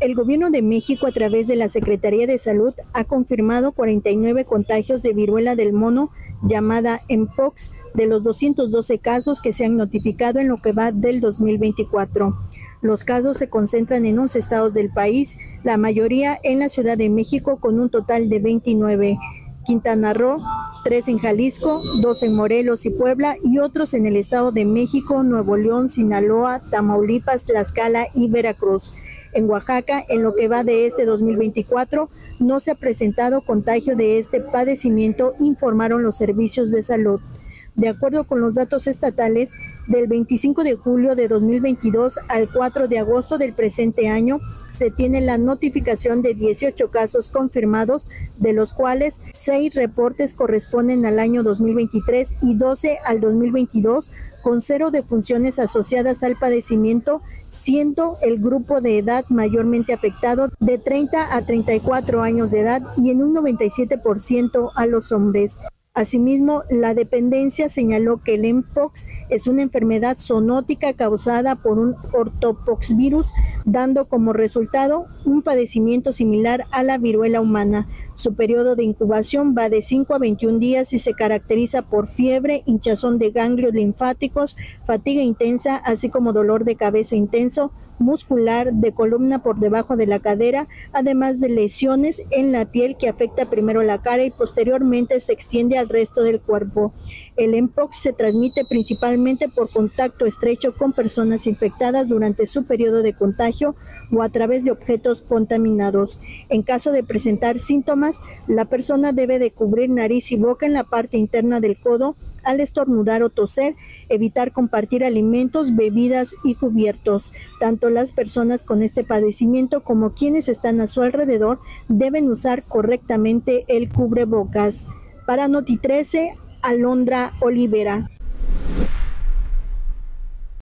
El Gobierno de México, a través de la Secretaría de Salud, ha confirmado 49 contagios de viruela del mono llamada Mpox de los 212 casos que se han notificado en lo que va del 2024. Los casos se concentran en 11 estados del país, la mayoría en la Ciudad de México con un total de 29. Quintana Roo, 3 en Jalisco, 2 en Morelos y Puebla y otros en el Estado de México, Nuevo León, Sinaloa, Tamaulipas, Tlaxcala y Veracruz. En Oaxaca, en lo que va de este 2024, no se ha presentado contagio de este padecimiento, informaron los servicios de salud. De acuerdo con los datos estatales, del 25 de julio de 2022 al 4 de agosto del presente año, se tiene la notificación de 18 casos confirmados, de los cuales 6 reportes corresponden al año 2023 y 12 al 2022, con 0 defunciones asociadas al padecimiento, siendo el grupo de edad mayormente afectado de 30 a 34 años de edad y en un 97% a los hombres. Asimismo, la dependencia señaló que el Mpox es una enfermedad zoonótica causada por un ortopoxvirus, dando como resultado un padecimiento similar a la viruela humana. Su periodo de incubación va de 5 a 21 días y se caracteriza por fiebre, hinchazón de ganglios linfáticos, fatiga intensa, así como dolor de cabeza intenso, muscular, de columna por debajo de la cadera, además de lesiones en la piel que afecta primero la cara y posteriormente se extiende al resto del cuerpo. El Mpox se transmite principalmente por contacto estrecho con personas infectadas durante su periodo de contagio o a través de objetos contaminados. En caso de presentar síntomas, la persona debe de cubrir nariz y boca en la parte interna del codo al estornudar o toser, evitar compartir alimentos, bebidas y cubiertos. Tanto las personas con este padecimiento como quienes están a su alrededor deben usar correctamente el cubrebocas. Para Noti 13, Alondra Olivera.